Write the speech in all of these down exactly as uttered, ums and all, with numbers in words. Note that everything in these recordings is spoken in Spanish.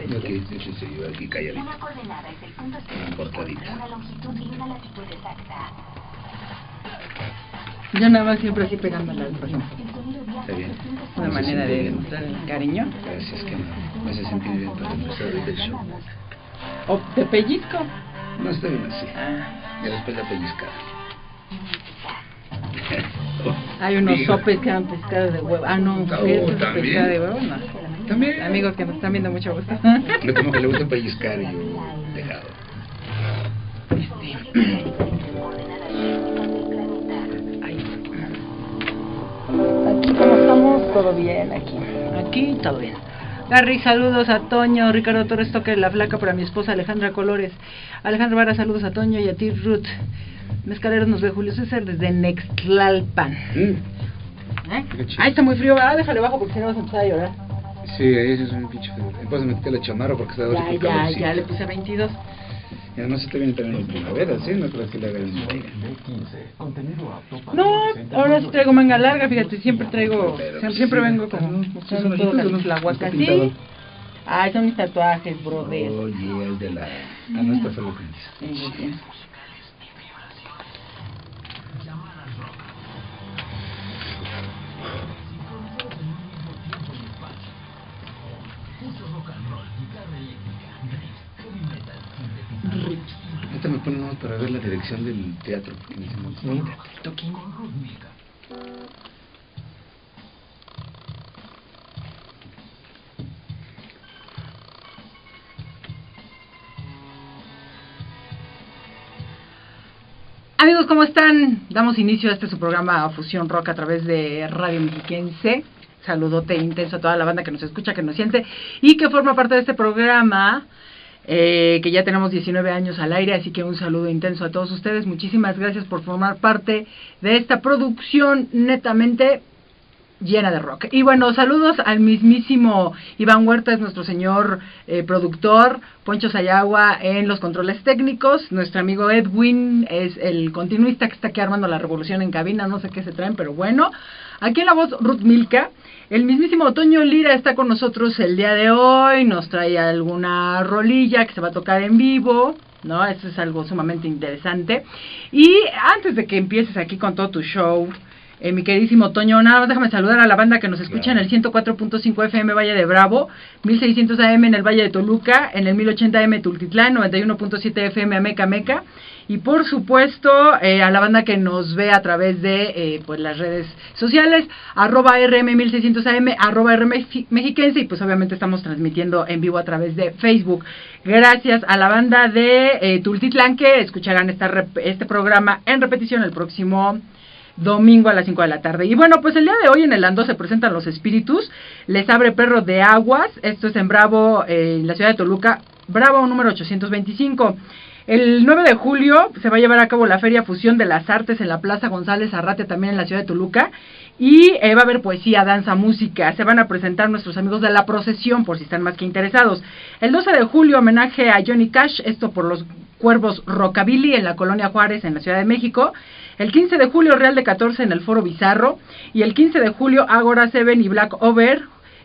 Ok, déjese yo aquí calladito. Una coordenada es el punto Cortadita. una longitud y una latitud exacta. Yo nada más siempre así pegándola al prójimo. Está bien. Una manera de demostrar el cariño. Gracias, que me, me hace sentir bien para empezar el show. O te pellizco. No, está bien así. Ah, Ya después la pellizcada. hay unos Digo. sopes que dan pescado de huevo. Ah, no, Oh, ¿qué es ¿también? pescado de huevo? No. También. Amigos que nos están viendo, mucho gusto. Me temo que le gusta pellizcar y yo dejado. Ay. Aquí como estamos, todo bien aquí. Aquí todo bien. Gary, saludos a Toño, Ricardo Torres Toque, la flaca para mi esposa Alejandra Colores. Alejandra Vara, saludos a Toño y a ti, Ruth. Mezcaleros nos ve Julio César desde Nextlalpan. Mm. ¿Eh? Qué chido. Ay, está muy frío, ¿verdad? Déjale bajo porque si no vas a empezar a llorar. Sí, ahí es un pinche frío. Después me metí la chamarra porque estaba Ya, ahorita ya, calorcito. ya le puse veintidós. Y además se te viene también en primavera, ¿sí? No creo que la hagan en No, ahora sí traigo manga larga, fíjate, siempre traigo, siempre, siempre vengo como mostrando todo el aguacate. Sí. Ay, son mis tatuajes, brother. Oye, el de la... Ah, no, esta fue la que Sí, sí, sí. Esta me pone uno para ver la dirección del teatro, porque me dicen, no, Toquín. Amigos, ¿cómo están? Damos inicio a este su programa Fusión Rock a través de Radio Mexiquense. Saludote intenso a toda la banda que nos escucha, que nos siente y que forma parte de este programa, eh, que ya tenemos diecinueve años al aire, así que un saludo intenso a todos ustedes. Muchísimas gracias por formar parte de esta producción netamente llena de rock. Y bueno, saludos al mismísimo Iván Huerta, es nuestro señor eh, productor, Poncho Sayagua en los controles técnicos, nuestro amigo Edwin es el continuista que está aquí armando la revolución en cabina, no sé qué se traen, pero bueno, aquí en la voz Ruth Milka, el mismísimo Toño Lira está con nosotros el día de hoy, nos trae alguna rolilla que se va a tocar en vivo, ¿no? Eso es algo sumamente interesante. Y antes de que empieces aquí con todo tu show, Eh, mi queridísimo Toño, nada más déjame saludar a la banda que nos escucha claro. En el ciento cuatro punto cinco F M Valle de Bravo, mil seiscientos A M en el Valle de Toluca, en el mil ochenta A M Tultitlán, noventa y uno punto siete F M Ameca Meca, y por supuesto eh, a la banda que nos ve a través de eh, pues las redes sociales, arroba R M mil seiscientos A M, arroba R M Mexiquense, y pues obviamente estamos transmitiendo en vivo a través de Facebook. Gracias a la banda de eh, Tultitlán que escucharán esta rep- este programa en repetición el próximo domingo a las cinco de la tarde. Y bueno, pues el día de hoy en el Ando se presentan Los Espíritus, les abre Perro de Aguas, esto es en Bravo, eh, en la ciudad de Toluca, Bravo número ochocientos veinticinco. El nueve de julio se va a llevar a cabo la Feria Fusión de las Artes en la Plaza González Arrate, también en la ciudad de Toluca, y eh, va a haber poesía, danza, música, se van a presentar nuestros amigos de La Procesión, por si están más que interesados. El doce de julio, homenaje a Johnny Cash, esto por los Cuervos Rockabilly en la Colonia Juárez, en la Ciudad de México. El quince de julio, Real de catorce en el Foro Bizarro. Y el quince de julio, Agora Seven y Black Over.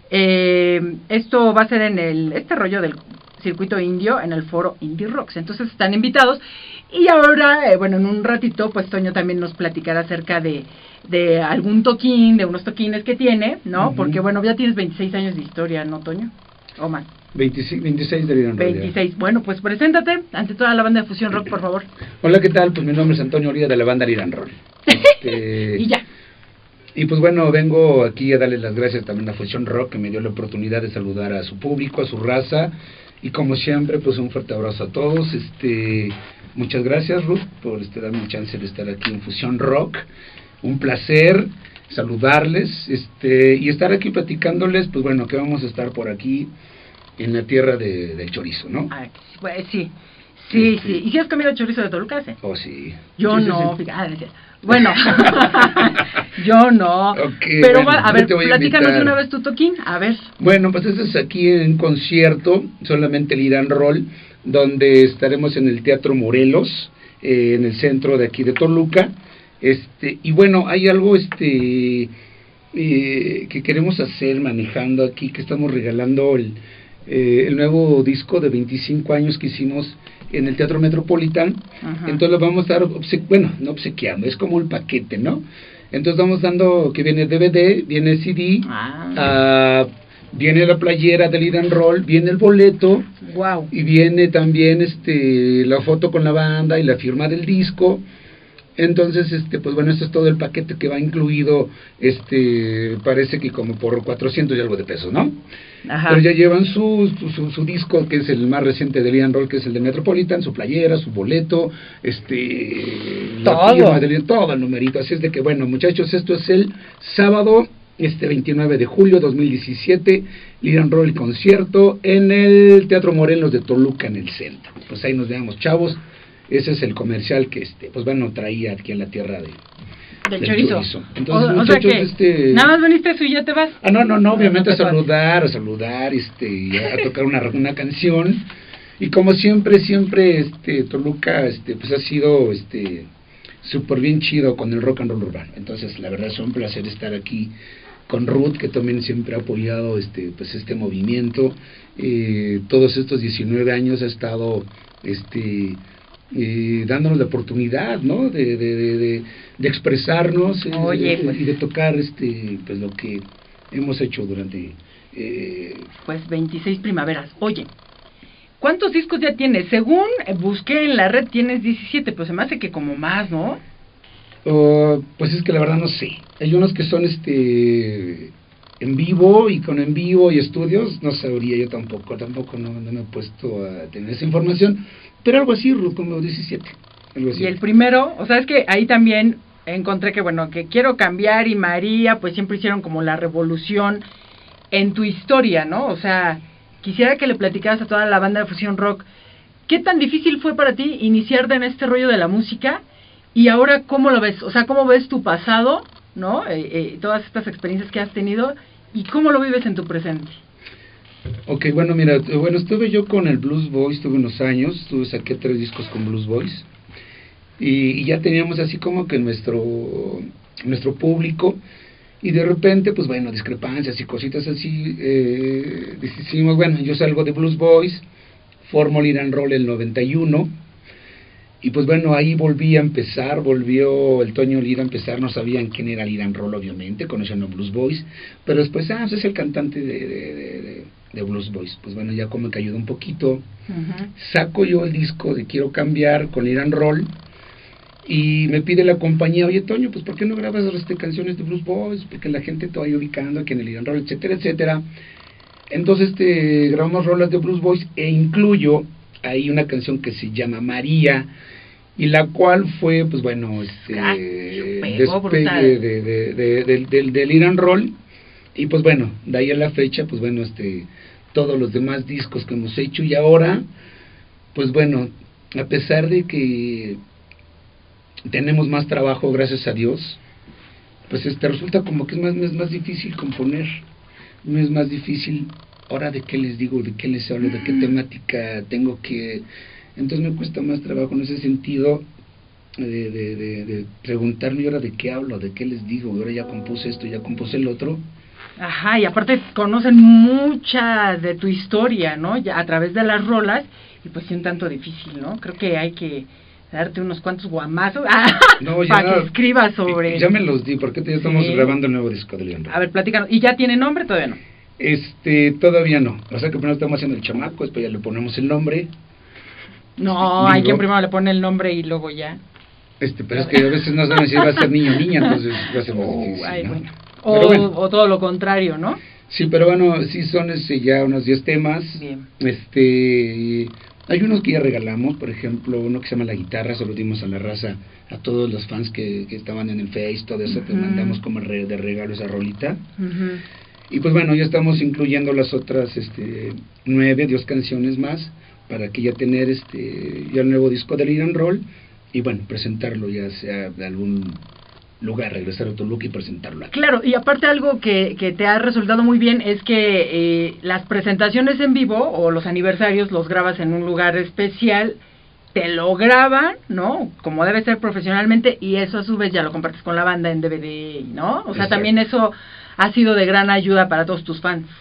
Eh, esto va a ser en el este rollo del circuito indio, en el Foro Indie Rocks. Entonces están invitados. Y ahora, eh, bueno, en un ratito, pues Toño también nos platicará acerca de, de algún toquín, de unos toquines que tiene, ¿no? Uh-huh. Porque, bueno, ya tienes veintiséis años de historia, ¿no, Toño? O más. veintiséis, veintiséis de Liran Roll. veintiséis. Bueno, pues preséntate ante toda la banda de Fusión Rock, por favor. Hola, ¿qué tal? Pues mi nombre es Antonio Oría de la banda Liran Roll. Este, y ya. Y pues bueno, vengo aquí a darles las gracias también a Fusión Rock, que me dio la oportunidad de saludar a su público, a su raza. Y como siempre, pues un fuerte abrazo a todos. Este, muchas gracias, Ruth, por este, darme el chance de estar aquí en Fusión Rock. Un placer saludarles este y estar aquí platicándoles, pues bueno, que vamos a estar por aquí en la tierra de, del chorizo, ¿no? Ah, pues, sí, sí, este, sí. ¿Y si has comido chorizo de Toluca? ¿Sí? Oh, sí. Yo sí, no, sí, sí. fíjate. Bueno, yo no. Okay, pero bueno, a ver, te voy a platícanos invitar. de una vez tu toquín, a ver. Bueno, pues este es aquí en concierto, solamente el Irán Roll, donde estaremos en el Teatro Morelos, eh, en el centro de aquí de Toluca. Este, y bueno, hay algo este eh, que queremos hacer manejando aquí, que estamos regalando el, eh, el nuevo disco de veinticinco años que hicimos en el Teatro Metropolitan. Ajá. Entonces lo vamos a dar, obse bueno, no obsequiando, es como un paquete, ¿no? Entonces vamos dando que viene D V D, viene C D, ah. uh, viene la playera del Lead and Roll, viene el boleto, wow. y viene también este la foto con la banda y la firma del disco. Entonces, este, pues bueno, esto es todo el paquete que va incluido, este, parece que como por cuatrocientos y algo de pesos, ¿no? Ajá. Pero ya llevan su, su, su, su disco, que es el más reciente de Lead and Roll, que es el de Metropolitan, su playera, su boleto, este, todo, la firma, todo el numerito. Así es de que, bueno, muchachos, esto es el sábado, este veintinueve de julio dos mil diecisiete, Lead and Roll concierto en el Teatro Morelos de Toluca, en el centro. Pues ahí nos vemos, chavos. Ese es el comercial que, este, pues bueno, traía aquí en la tierra de, del, del chorizo. chorizo. Entonces, o, muchachos, o sea que este... nada más veniste eso y ya te vas. Ah, no, no, no, obviamente no, no a saludar, vas. a saludar, este, y a, a tocar una, una canción. Y como siempre, siempre, este, Toluca, este, pues ha sido, este, súper bien chido con el rock and roll urbano. Entonces, la verdad es un placer estar aquí con Ruth, que también siempre ha apoyado, este, pues este movimiento. Eh, todos estos diecinueve años ha estado, este... y dándonos la oportunidad, ¿no? De, de, de, de, de expresarnos. Oye, eh, pues. y de tocar este pues lo que hemos hecho durante eh... pues veintiséis primaveras. Oye, ¿cuántos discos ya tienes? Según busqué en la red tienes diecisiete, pues se me hace que como más, ¿no? Uh, pues es que la verdad no sé. Hay unos que son este en vivo, y con en vivo y estudios no sabría yo tampoco, tampoco no, no me he puesto a tener esa información. Pero algo así, como diecisiete. Algo así. Y el primero, o sea, es que ahí también encontré que, bueno, que Quiero Cambiar y María, pues siempre hicieron como la revolución en tu historia, ¿no? O sea, quisiera que le platicaras a toda la banda de Fusión Rock, ¿qué tan difícil fue para ti iniciarte en este rollo de la música? Y ahora, ¿cómo lo ves? O sea, ¿cómo ves tu pasado, ¿no? Eh, eh, todas estas experiencias que has tenido, y cómo lo vives en tu presente. Ok, bueno, mira, bueno, estuve yo con el Blues Boys, tuve unos años, estuve, saqué tres discos con Blues Boys, y, y ya teníamos así como que nuestro nuestro público, y de repente, pues bueno, discrepancias y cositas así, eh, decidimos, bueno, yo salgo de Blues Boys, formo Lead and Roll el noventa y uno, y pues bueno, ahí volví a empezar, volvió el Toño Lira a empezar, no sabían quién era Lead and Roll, obviamente, conocían a Blues Boys, pero después, ah, pues es el cantante de, de, de, de, de Blues Boys. Pues bueno, ya como que ayudó un poquito, uh-huh. Saco yo el disco de Quiero Cambiar con Lead and Roll, y me pide la compañía, oye Toño, pues ¿por qué no grabas este, canciones de Blues Boys? Porque la gente te vaya ubicando aquí en el Lead and Roll, etcétera, etcétera. Entonces este, grabamos rolas de Blues Boys, e incluyo hay una canción que se llama María, y la cual fue, pues bueno, este, ah, despegue de, de, de, de, de, de Lead and Roll, y pues bueno, de ahí a la fecha, pues bueno, este, todos los demás discos que hemos hecho, y ahora, pues bueno, a pesar de que tenemos más trabajo, gracias a Dios, pues este, resulta como que es más, es más difícil componer, no es más difícil. Ahora, ¿de qué les digo? ¿De qué les hablo? ¿De qué temática tengo que...? Entonces me cuesta más trabajo en ese sentido de, de, de, de preguntarme, ¿y ahora de qué hablo? ¿De qué les digo? Ahora ya compuse esto, ya compuse el otro. Ajá, y aparte conocen mucha de tu historia, ¿no? Ya a través de las rolas, y pues sí un tanto difícil, ¿no? Creo que hay que darte unos cuantos guamazos no, ya, para que escribas sobre... Ya me los di, porque ya estamos sí. grabando el nuevo disco de Lead and Roll. A ver, platícanos. ¿Y ya tiene nombre? Todavía no. Este, todavía no. O sea que primero estamos haciendo el chamaco, después ya le ponemos el nombre. No, Digo, hay quien primero le pone el nombre y luego ya. Este, pero es que a veces no saben si va a ser niño o niña, entonces va a ser más oh, difícil, ay, ¿no? Bueno. O, bueno. o todo lo contrario, ¿no? Sí, pero bueno, sí son este, ya unos diez temas. Bien. Este, hay unos que ya regalamos, por ejemplo, uno que se llama La Guitarra, se lo dimos a la raza, a todos los fans que, que estaban en el Face, todo eso, uh-huh. Te mandamos como re, de regalo esa rolita. Uh-huh. Y pues bueno, ya estamos incluyendo las otras este, nueve, diez canciones más, para que ya tener este ya el nuevo disco de Lead and Roll, y bueno, presentarlo ya sea de algún lugar, regresar a Toluca y presentarlo aquí. Claro, y aparte algo que, que te ha resultado muy bien es que eh, las presentaciones en vivo o los aniversarios los grabas en un lugar especial, te lo graban, ¿no? Como debe ser profesionalmente, y eso a su vez ya lo compartes con la banda en D V D, ¿no? O sea, Exacto. También eso ha sido de gran ayuda para todos tus fans.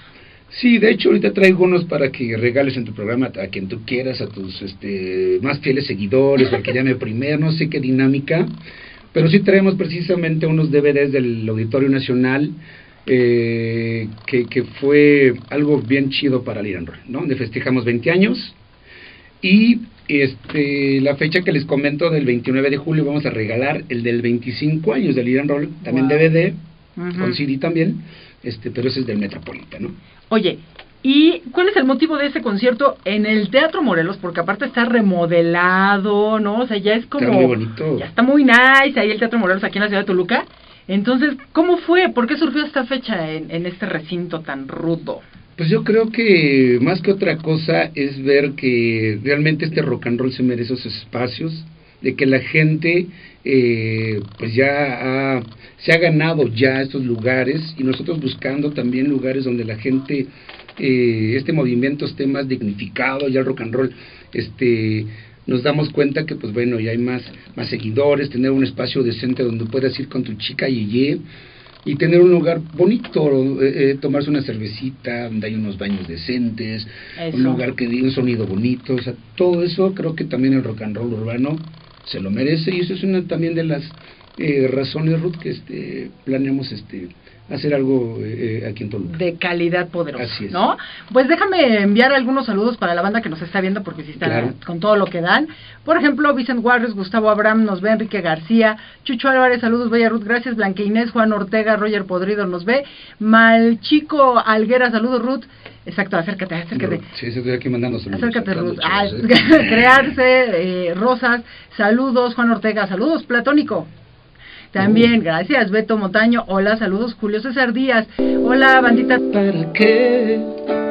Sí, de hecho ahorita traigo unos para que regales en tu programa a quien tú quieras, a tus este más fieles seguidores, al que llame primero, no sé qué dinámica, pero sí traemos precisamente unos D V Ds del Auditorio Nacional, eh, que, que fue algo bien chido para el Irán Roll, ¿no? Donde festejamos veinte años, y este la fecha que les comento del veintinueve de julio vamos a regalar el del veinticinco años del Irán Roll, también wow. D V D, uh-huh. con C D también, este pero ese es del Metropolitan, ¿no? Oye, ¿y cuál es el motivo de ese concierto en el Teatro Morelos? Porque aparte está remodelado, ¿no? O sea, ya es como... Está muy bonito. Ya está muy nice ahí el Teatro Morelos aquí en la ciudad de Toluca. Entonces, ¿cómo fue? ¿Por qué surgió esta fecha en, en este recinto tan rudo? Pues yo creo que más que otra cosa es ver que realmente este rock and roll se merece esos espacios, de que la gente eh, pues ya ha, se ha ganado ya estos lugares, y nosotros buscando también lugares donde la gente, eh, este movimiento esté más dignificado, ya el rock and roll, este nos damos cuenta que pues bueno, ya hay más, más seguidores, tener un espacio decente donde puedas ir con tu chica Yeye, y tener un lugar bonito, eh, eh, tomarse una cervecita, donde hay unos baños decentes, eso. Un lugar que dé un sonido bonito, o sea, todo eso creo que también el rock and roll urbano se lo merece, y eso es una también de las eh, razones, Ruth, que este planeamos este hacer algo eh, aquí en Toluca. De calidad poderosa, así es. ¿no? Pues déjame enviar algunos saludos para la banda que nos está viendo, porque sí están claro. con todo lo que dan. Por ejemplo, Vicent Juárez, Gustavo Abraham nos ve, Enrique García, Chucho Álvarez, saludos, Bella Ruth, gracias, Blanca Inés, Juan Ortega, Roger Podrido nos ve, Malchico Alguera, saludos, Ruth. Exacto, acércate, acércate. Sí, estoy aquí mandando saludos. Acércate, Ruth. Ah, ¿eh? Crearse, eh, Rosas, saludos, Juan Ortega, saludos, Platónico. También, uh. gracias, Beto Montaño, hola, saludos, Julio César Díaz, hola, bandita. ¿Para qué?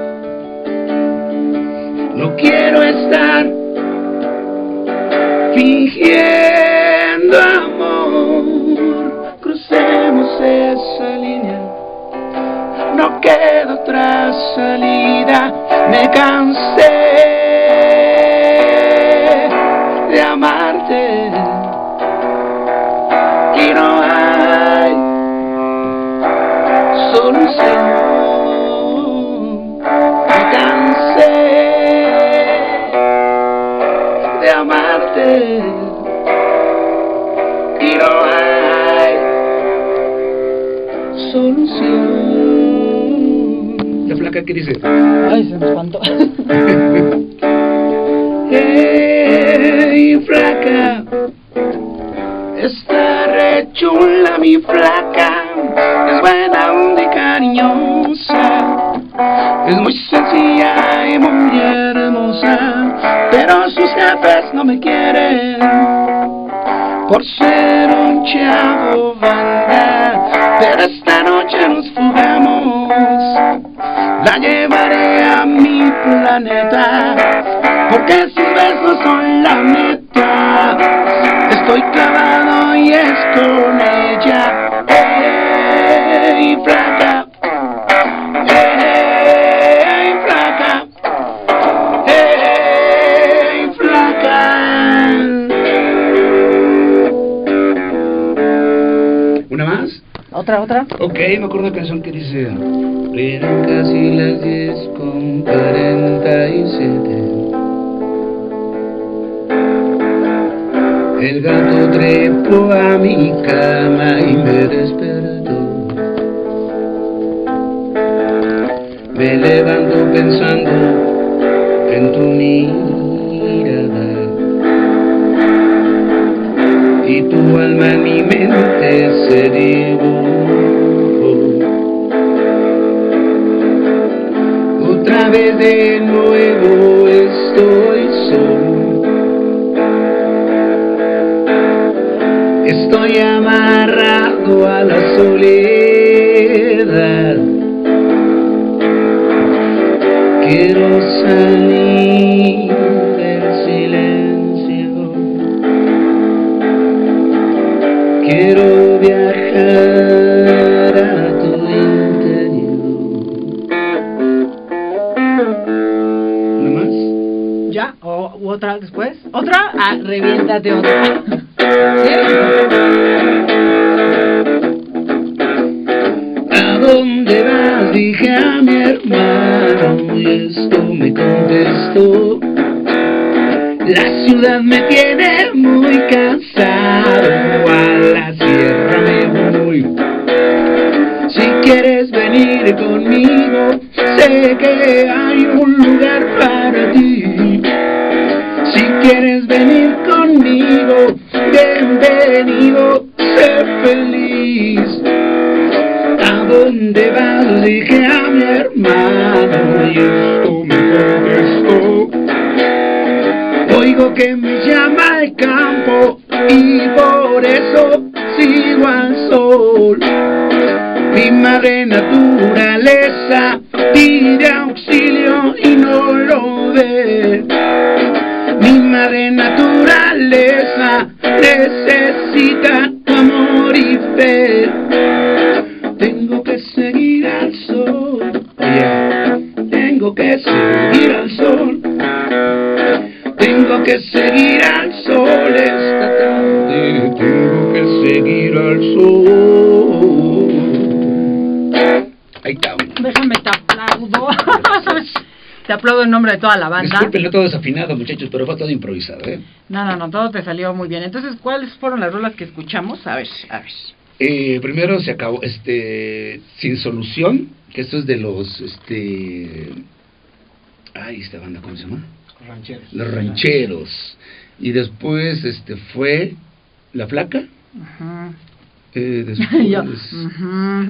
No quiero estar fingiendo amor, crucemos esa línea, no queda otra salida, me cansé de amarte. Y no hay solución, me cansé de amarte, y no hay solución. ¿La flaca qué dice? Ay, se me espantó. Hey, flaca, está re chula mi flaca, es buena onda y cariñosa, es muy sencilla y muy hermosa, pero sus jefes no me quieren por ser un chavo banda, pero esta noche nos fugamos, la llevaré a mi planeta, porque sus besos son la meta. Estoy clavado y es con ella. Hey, flaca. Hey, flaca. Hey, flaca. ¿Una más? ¿Otra, otra? Ok, me acuerdo una canción que dice: eran casi las diez con cuarenta y siete. El gato trepó a mi cama y me despertó. Me levanto pensando en tu mirada, y tu alma en mi mente se dibujó. Otra vez de nuevo estoy solo. Estoy amarrado a la soledad. Quiero salir del silencio. Quiero viajar a tu interior. ¿No más? ¿Ya? ¿O u otra después? ¿Otra? Ah, reviéntate otra. ¿A dónde vas? Dije a mi hermano. y esto me contestó. La ciudad me tiene muy cansado, a la sierra me voy. Si quieres venir conmigo, sé que hay un lugar para ti. Si quieres venir conmigo, bienvenido, sé feliz. ¿A dónde vas? Dije a mi hermano y esto me contestó. Oigo que me llama el campo y por eso sigo al sol. Mi madre naturaleza pide auxilio y no lo ve. Mi madre naturaleza necesita tu amor y fe. Tengo que seguir al sol, yeah. Tengo que seguir al sol. Tengo que seguir al sol esta tarde. Tengo que seguir al sol. Ahí está. Déjame te aplaudo. Te aplaudo en nombre de toda la banda. Disculpenlo todo desafinado, muchachos, pero fue todo improvisado, ¿eh? No, no, no, todo te salió muy bien. Entonces, ¿cuáles fueron las rolas que escuchamos? A ver, a ver. Eh, primero se acabó, este, Sin Solución, que esto es de los, este... Ay, esta banda, ¿cómo se llama? Rancheros. Los Rancheros. Y después, este, fue La Flaca. Ajá. Eh, después... Yo, ajá.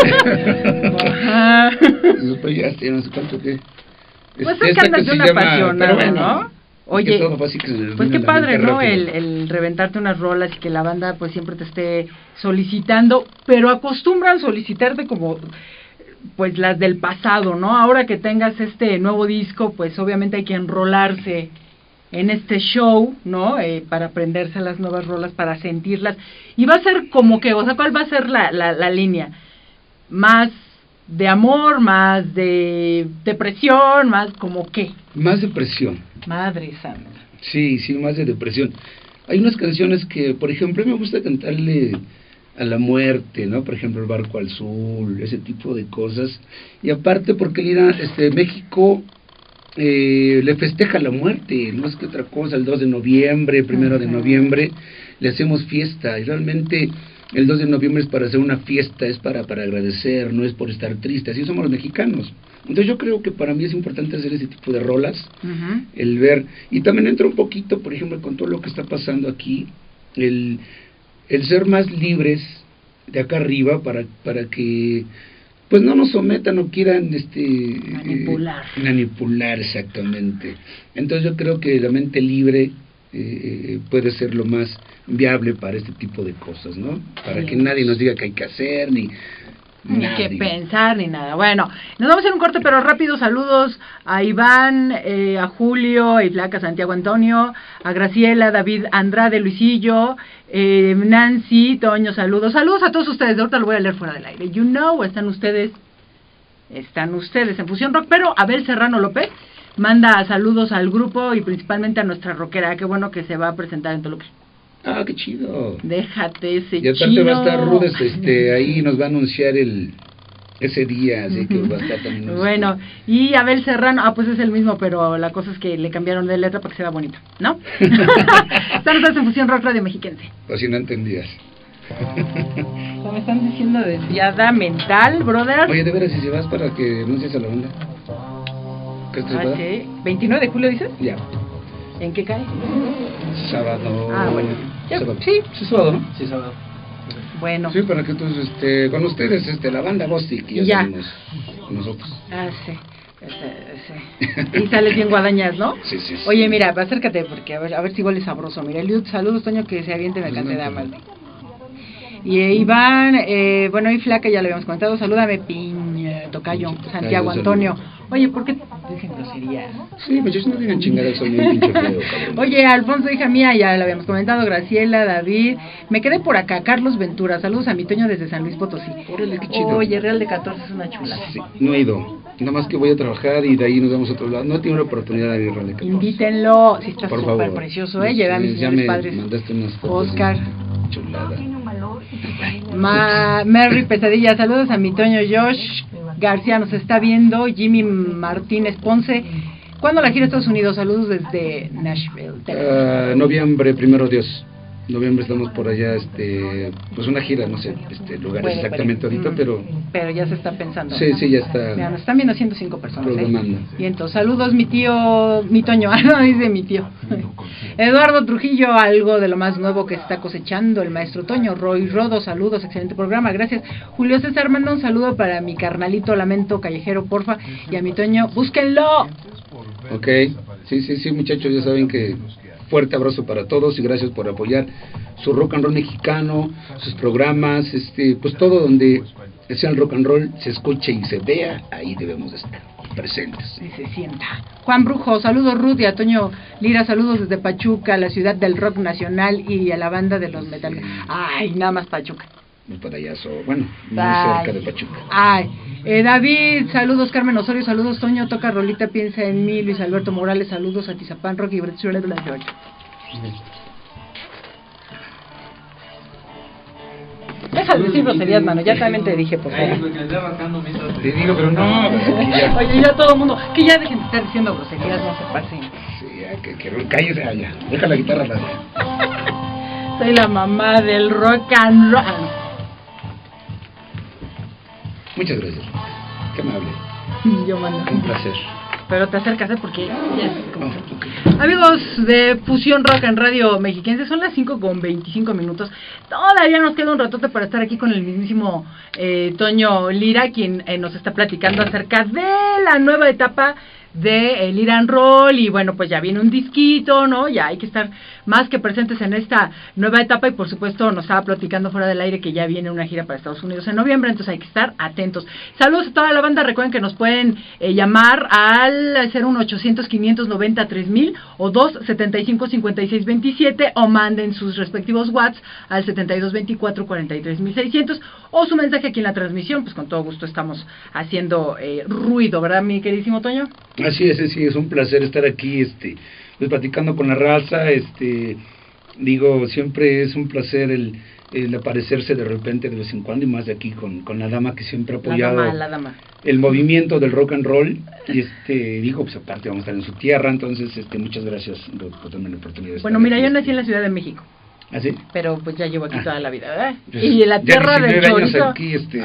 Ajá. Después ya, ya no sé cuánto que... Pues es que andas de una apasionada, bueno, ¿no? Oye, todo fue así que pues qué padre, ¿no? El, el... el reventarte unas rolas y que la banda pues siempre te esté solicitando, pero acostumbran solicitarte como pues las del pasado, ¿no? Ahora que tengas este nuevo disco, pues obviamente hay que enrolarse en este show, ¿no? Eh, para aprenderse las nuevas rolas, para sentirlas. Y va a ser como que, o sea, ¿cuál va a ser la, la, la línea? Más de amor, más de depresión, más como qué. Más depresión. Madre santa. Sí, sí, más de depresión. Hay unas canciones que, por ejemplo, me gusta cantarle a la muerte, ¿no? Por ejemplo, El Barco al Sur, ese tipo de cosas. Y aparte porque mira, este, México eh, le festeja la muerte, no es que otra cosa. El dos de noviembre, primero uh-huh. de noviembre, le hacemos fiesta. Y realmente el dos de noviembre es para hacer una fiesta, es para, para agradecer, no es por estar triste. Así somos los mexicanos. Entonces yo creo que para mí es importante hacer ese tipo de rolas, uh-huh. el ver, y también entra un poquito, por ejemplo, con todo lo que está pasando aquí, el, el ser más libres de acá arriba para, para que pues no nos sometan o quieran este manipular. Eh, manipular exactamente. Entonces yo creo que la mente libre eh, puede ser lo más viable para este tipo de cosas, ¿no? Para sí. que nadie nos diga qué hay que hacer, ni Ni que pensar, ni nada. Bueno, nos vamos a hacer un corte, pero rápido. Saludos a Iván, eh, a Julio, y Flaca, Santiago Antonio, a Graciela, David Andrade, Luisillo, eh, Nancy, Toño, saludos. Saludos a todos ustedes. De ahorita lo voy a leer fuera del aire. You know, están ustedes, están ustedes en Fusión Rock, pero Abel Serrano López manda saludos al grupo y principalmente a nuestra rockera. Qué bueno que se va a presentar en Toluca. Ah, qué chido. Déjate ese y aparte chino. Va a estar Rudes, este, ahí nos va a anunciar el ese día, así que va a estar también. Bueno, y Abel Serrano, ah, pues es el mismo, pero la cosa es que le cambiaron de letra para que se vea bonito, ¿no? Están ustedes en Fusión Rock Radio Mexiquense. O si no entendías. O me están diciendo desviada mental, brother. Oye, de veras, si se vas para que anuncies a la banda. ¿Qué estás ah, sí. ¿veintinueve de julio dices? Ya. ¿En qué cae? Sábado. Ah, bueno. Ya, sábado. Sí. Sí, sábado, ¿no? Sí, sábado. Bueno. Sí, para que entonces, este, con ustedes, este, la banda Bostic, y ya salimos nosotros. Ah, sí. Este, sí. Y sales bien guadañas, ¿no? Sí, sí, sí. Oye, mira, acércate, porque a ver, a ver si igual es sabroso. Mira, Eliud, saludos, Toño, que se aviente la cante de damas. Y eh, Iván, eh, bueno, y Flaca, ya lo habíamos comentado, salúdame, piña, tocayo, Santiago Antonio. Oye, ¿por qué dicen groserías? Sí, pues ellos no digan chingadas, son bien pinche feo, cabrón. Oye, Alfonso, hija mía, ya lo habíamos comentado, Graciela, David, me quedé por acá, Carlos Ventura, saludos a mi Toño desde San Luis Potosí. Órale, qué chido. Oye, Real de catorce es una chula. Sí, no he ido, nada más que voy a trabajar y de ahí nos vamos a otro lado. No he tenido la oportunidad de ir a Real de catorce. Invítenlo, si está por súper favor. Precioso, ¿eh? Llevé a mis señores padres. Mandaste unas fotos. Oscar. Chulada. Ma Mary Pesadilla, saludos a mi Toño Josh, García nos está viendo, Jimmy Martínez Ponce. ¿Cuándo la gira a Estados Unidos? Saludos desde Nashville, Texas. Uh, noviembre, primero Dios. Noviembre estamos por allá, este, pues una gira, no sé, este, lugares Bueno, exactamente pero, ahorita, mm, pero... Pero ya se está pensando. Sí, sí, ya está. Mira, nos están viendo ciento cinco personas, programando. ¿eh? Y entonces, saludos mi tío, mi Toño, ah, no, dice mi tío. Eduardo Trujillo, algo de lo más nuevo que está cosechando el maestro Toño. Roy Rodo, saludos, excelente programa, gracias. Julio César, manda un saludo para mi carnalito Lamento Callejero, porfa, y a mi Toño, búsquenlo. Ok, sí, sí, sí, muchachos, ya saben que... Fuerte abrazo para todos y gracias por apoyar su rock and roll mexicano, sus programas, este, pues todo donde sea el rock and roll, se escuche y se vea, ahí debemos estar presentes. Y se sienta. Juan Brujo, saludos Ruth y a Toño Lira, saludos desde Pachuca, la ciudad del rock nacional y a la banda de los metal. Ay, nada más Pachuca. Muy para allá, so, bueno, muy Ay. cerca de Pachuca. Ay, eh, David, saludos Carmen Osorio, saludos Toño, toca rolita, piensa en mí, Luis Alberto Morales, saludos a Tizapán, Rocky, Brett Suárez de la Georgia. Deja de decir groserías, mano, ya también te dije, por favor. Te digo, pero no. Ya. Oye, ya todo el mundo, que ya dejen de estar diciendo groserías, no se pasen. Sí, ya, que, que cállese allá, deja la guitarra allá. Soy la mamá del rock and roll. Muchas gracias, qué amable. Yo mando. Un placer. Pero te acercas, ¿eh? Porque ya es como... Oh, okay. Amigos de Fusión Rock en Radio Mexiquense, son las cinco con veinticinco minutos. Todavía nos queda un ratote para estar aquí con el mismísimo eh, Toño Lira, quien eh, nos está platicando acerca de la nueva etapa de el Lira and Roll, y bueno, pues ya viene un disquito, ¿no? Ya hay que estar más que presentes en esta nueva etapa, y por supuesto nos estaba platicando fuera del aire que ya viene una gira para Estados Unidos en noviembre, entonces hay que estar atentos. Saludos a toda la banda, recuerden que nos pueden eh, llamar al cero uno ochocientos quinientos noventa tres mil o dos setenta y cinco cincuenta y seis veintisiete, o manden sus respectivos WhatsApp al setenta y dos veinticuatro cuarenta y tres mil seiscientos, o su mensaje aquí en la transmisión, pues con todo gusto estamos haciendo eh, ruido, ¿verdad, mi queridísimo Toño? Así es, sí, es un placer estar aquí, este, pues platicando con la raza, este, digo, siempre es un placer el, el aparecerse de repente de vez en cuando, y más de aquí con, con la dama que siempre ha apoyado la dama, la dama. el movimiento del rock and roll, y este, digo, pues aparte vamos a estar en su tierra, entonces, este, muchas gracias por darme la oportunidad de Bueno, estar mira, aquí, yo nací este. en la Ciudad de México. ¿Ah, sí? Pero pues ya llevo aquí Ah. toda la vida, ¿verdad? Pues, y la tierra del diecinueve años chorizo. aquí, este,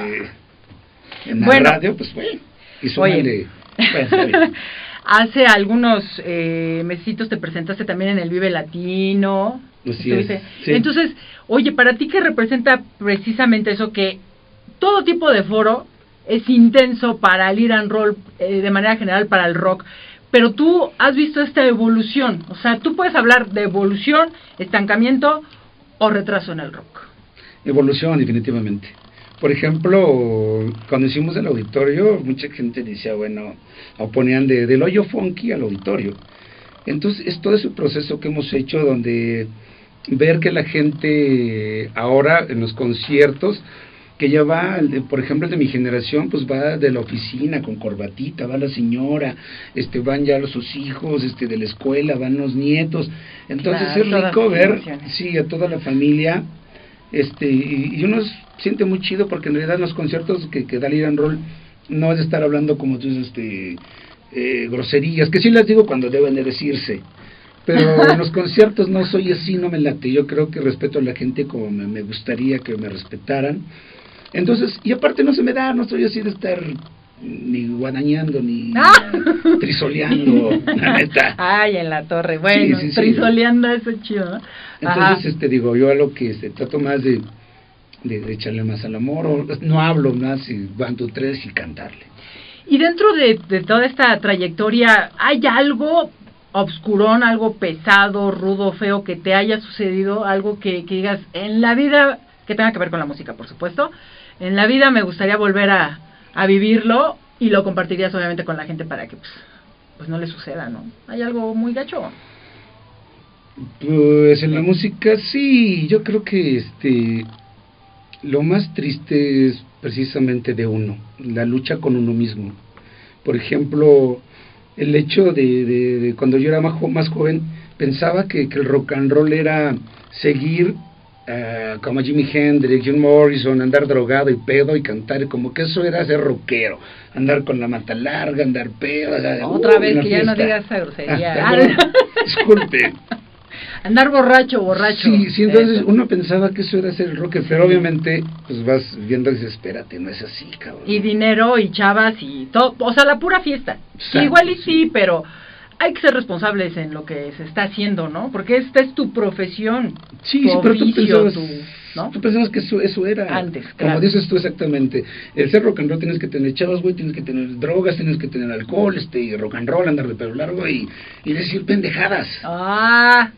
en la Bueno. radio, pues bueno, y súmale, bueno, está bien. Hace algunos eh, mesitos te presentaste también en el Vive Latino. Así es, Estuviste- sí. Entonces, oye, ¿para ti qué representa precisamente eso? Que todo tipo de foro es intenso para el Lira and Roll, eh, de manera general para el rock, pero tú has visto esta evolución, o sea, tú puedes hablar de evolución, estancamiento o retraso en el rock. Evolución, definitivamente. Por ejemplo, cuando hicimos el auditorio, mucha gente decía, bueno, oponían de, del hoyo funky al auditorio. Entonces, es todo ese proceso que hemos hecho donde ver que la gente ahora en los conciertos, que ya va, el de- por ejemplo, el de mi generación, pues va de la oficina con corbatita, va la señora, este van ya los sus hijos, este de la escuela, van los nietos. Entonces Claro, es todas rico las ver, generaciones. sí, a toda la familia, este y, y uno siente muy chido porque en realidad los conciertos que, que da Lira and Roll no es de estar hablando como tú dices, este eh, groserías, que sí las digo cuando deben de decirse, pero en los conciertos no soy así, no me late. Yo creo que respeto a la gente como me, me gustaría que me respetaran. Entonces, y aparte no se me da, no soy así de estar ni guadañando, ni ¡Ah! trisoleando, la neta. Ay, en la torre, bueno, Sí, sí, sí. trisoleando eso chido, ¿no? Ajá. Entonces, este digo, yo a lo que este, trato más de, de, de echarle más al amor, o no hablo más, y van tú tres y cantarle. Y dentro de, de toda esta trayectoria, ¿hay algo obscurón, algo pesado, rudo, feo que te haya sucedido? Algo que, que digas, en la vida, que tenga que ver con la música, por supuesto, en la vida me gustaría volver a, a vivirlo, y lo compartirías obviamente con la gente para que pues, pues no le suceda, ¿no? ¿Hay algo muy gacho? Pues en la música sí, yo creo que este lo más triste es precisamente de uno, la lucha con uno mismo. Por ejemplo, el hecho de, de, de cuando yo era más, jo- más joven, pensaba que, que el rock and roll era seguir uh, como Jimi Hendrix, Jim Morrison, andar drogado y pedo y cantar, como que eso era ser rockero, andar con la mata larga, andar pedo. Otra uh, vez que fiesta. Ya no digas esa grosería. Ah, no, disculpe. Andar borracho, borracho. Sí, sí, entonces eso. uno pensaba que eso era ser rocker, pero obviamente pues vas viendo y dices, espérate, no es así, cabrón. Y dinero y chavas y todo, o sea, la pura fiesta. Exacto, Igual y sí. sí, pero hay que ser responsables en lo que se está haciendo, ¿no? Porque esta es tu profesión, Sí, tu sí, pero tú oficio, pensabas, tu, ¿no? tú pensabas que eso, eso era, Antes, como claro. dices tú exactamente, el ser rock and roll tienes que tener chavas, güey, tienes que tener drogas, tienes que tener alcohol, este, y rock and roll, andar de pelo largo y, y decir pendejadas. Ah,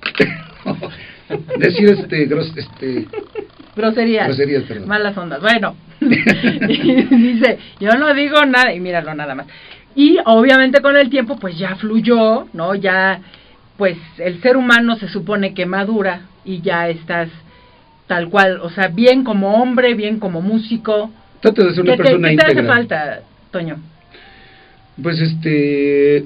decir este, gros, este, groserías. groserías, perdón. Malas ondas. Bueno, y dice, yo no digo nada, y míralo nada más. Y obviamente con el tiempo pues ya fluyó, ¿no? Ya, pues el ser humano se supone que madura y ya estás tal cual, o sea, bien como hombre, bien como músico. Trata de ser una ¿Qué te, persona ¿qué te hace íntegra. falta, Toño? Pues este,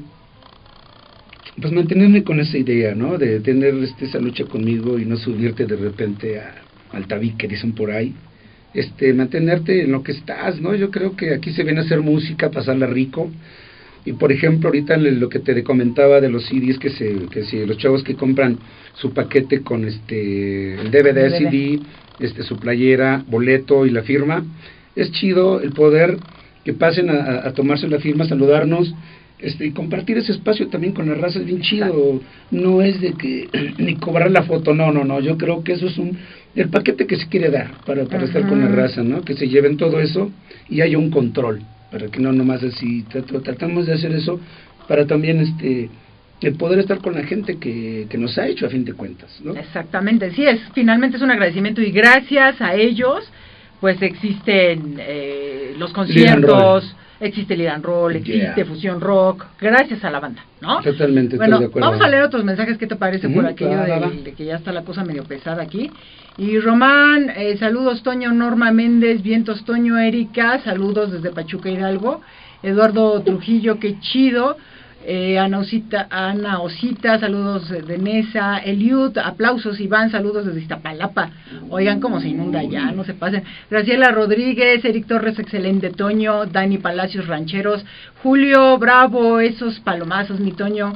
pues mantenerme con esa idea, ¿no? De tener este, esa lucha conmigo y no subirte de repente a, al tabique, dicen por ahí. Este, mantenerte en lo que estás, ¿no? Yo creo que aquí se viene a hacer música, pasarla rico. Y por ejemplo, ahorita lo que te comentaba de los C Ds, que se, que si los chavos que compran su paquete con este el D V D, C D, este su playera, boleto y la firma, es chido el poder que pasen a, a tomarse la firma, saludarnos, este y compartir ese espacio también con la raza, es bien chido. No es de que ni cobrar la foto, no, no, no, yo creo que eso es un el paquete que se quiere dar para, para estar con la raza, ¿no? Que se lleven todo eso y haya un control, para que no nomás así, trat- tratamos de hacer eso para también este el poder estar con la gente que, que nos ha hecho a fin de cuentas, ¿no? Exactamente, sí, es finalmente es un agradecimiento y gracias a ellos pues existen eh, los conciertos, existe el Lead and Roll, existe Yeah. Fusión Rock, gracias a la banda, ¿no? Totalmente, Bueno, estoy de acuerdo. vamos a leer otros mensajes, ¿qué te parece? Ujú, Por aquello va, de, va, va. de que ya está la cosa medio pesada aquí. Y Román, eh, saludos Toño, Norma Méndez, Vientos Toño, Erika, saludos desde Pachuca Hidalgo, Eduardo Trujillo, qué chido. Eh, Ana Osita, Ana Osita, saludos de Nesa, Eliud, aplausos Iván, saludos desde Iztapalapa. Oigan cómo se inunda ya, no se pasen. Graciela Rodríguez, Eric Torres, excelente Toño, Dani Palacios Rancheros, Julio Bravo, esos palomazos mi Toño.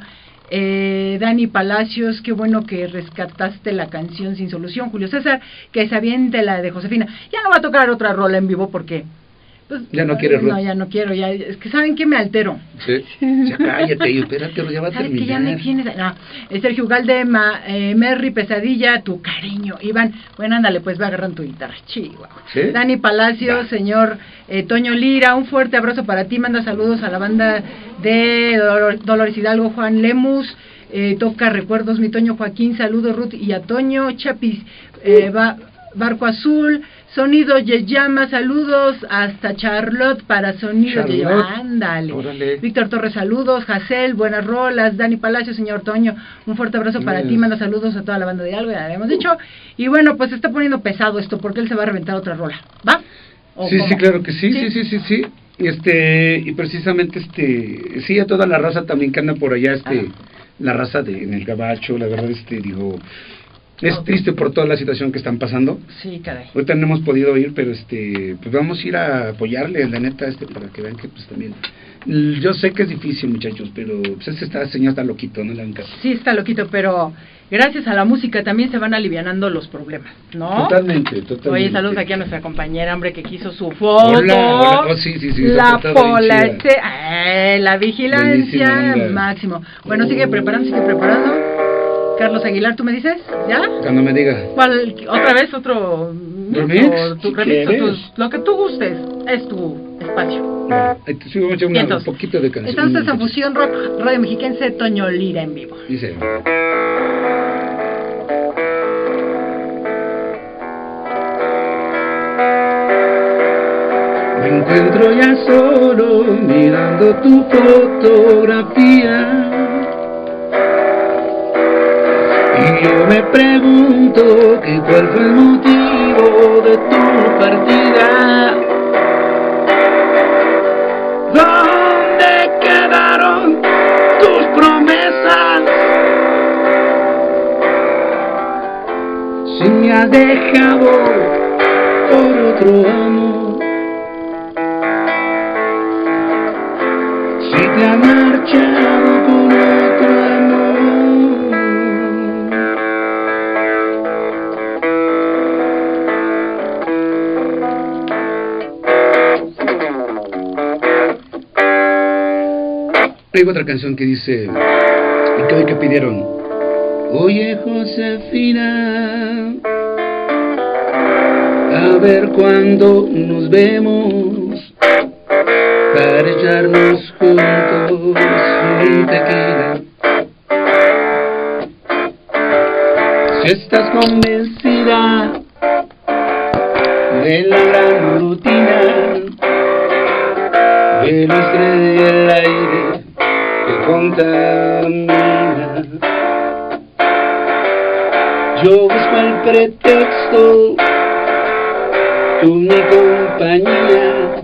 Eh, Dani Palacios, qué bueno que rescataste la canción Sin Solución. Julio César, que se aviente la de Josefina. Ya no va a tocar otra rola en vivo porque pues, Ya no quiere, no, Ruth. ya no quiero, ya es que saben que me altero. Sí. Ya cállate, espérate, ya va a ¿Sabes que ya me terminar. tienes? No, eh, Sergio Ugalde, Ma, eh, Merry Pesadilla, tu cariño. Iván, bueno, ándale, pues va agarrando tu guitarra. Chihuahua. ¿Sí? Dani Palacios, Va. señor eh, Toño Lira, un fuerte abrazo para ti. Manda saludos a la banda de Dolor- Dolores Hidalgo, Juan Lemus. Eh, toca recuerdos, mi Toño Joaquín. Saludos, Ruth y a Toño Chapis. Eh, va, Barco Azul. Sonido Yeyama, saludos hasta Charlotte para Sonido Charlotte. Yeyama, ándale. Órale. Víctor Torres, saludos. Jacel, buenas rolas. Dani Palacio, señor Toño, un fuerte abrazo para Yes. ti. Manda saludos a toda la banda de Algo, ya habíamos dicho. Y bueno, pues se está poniendo pesado esto porque él se va a reventar otra rola, ¿va? ¿O Sí, cómo? sí, claro que sí, sí, sí, sí, sí. Y este, y precisamente este, sí, a toda la raza también que anda por allá, este, Ah. la raza de en el gabacho, la verdad, este, digo, es Ok. triste por toda la situación que están pasando. Sí, caray. Ahorita no hemos podido ir, pero este, pues vamos a ir a apoyarle, la neta, este, para que vean que pues también, yo sé que es difícil, muchachos, pero pues este está, señor está loquito, no le hagan caso. Sí, está loquito, pero gracias a la música también se van alivianando los problemas, ¿no? Totalmente, totalmente. Oye, saludos aquí a nuestra compañera, hombre, que quiso su foto. Hola, hola. Oh, sí, sí, sí, esa La portada bien pola, chida. este, eh, la vigilancia, Buenísima onda. máximo. Bueno, sigue preparando, sigue preparando. Carlos Aguilar, ¿tú me dices? ¿Ya? Cuando me diga. ¿Cuál? ¿Otra vez otro ¿Remix? o tu Si remix, quieres. tus- lo que tú gustes, es tu espacio. Ahí te subimos ya una- un Entonces, poquito de canción. estamos en Fusión Rock Radio Mexiquense, Toño Lira en vivo. Dice. Me encuentro ya solo mirando tu fotografía y yo me pregunto que cuál fue el motivo de tu partida. ¿Dónde quedaron tus promesas? si me has dejado por otro amor, si te has marchado con otro amor. Hay otra canción que dice, que, que pidieron: oye Josefina, a ver cuándo nos vemos para echarnos juntos un tequila. Si estás convencida de la gran rutina, del estrés y el aire que contamina, yo busco el pretexto, tú mi compañía,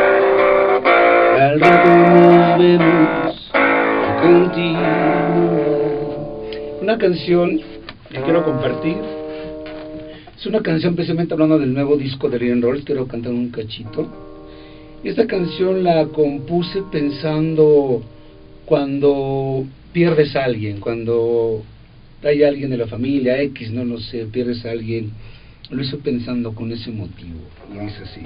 al rato nos vemos y continúa. Una canción que quiero compartir, es una canción precisamente hablando del nuevo disco de Liran Rolls, quiero cantar un cachito. Esta canción la compuse pensando cuando pierdes a alguien, cuando hay alguien de la familia X, no lo sé, pierdes a alguien, lo hice pensando con ese motivo, y dice así.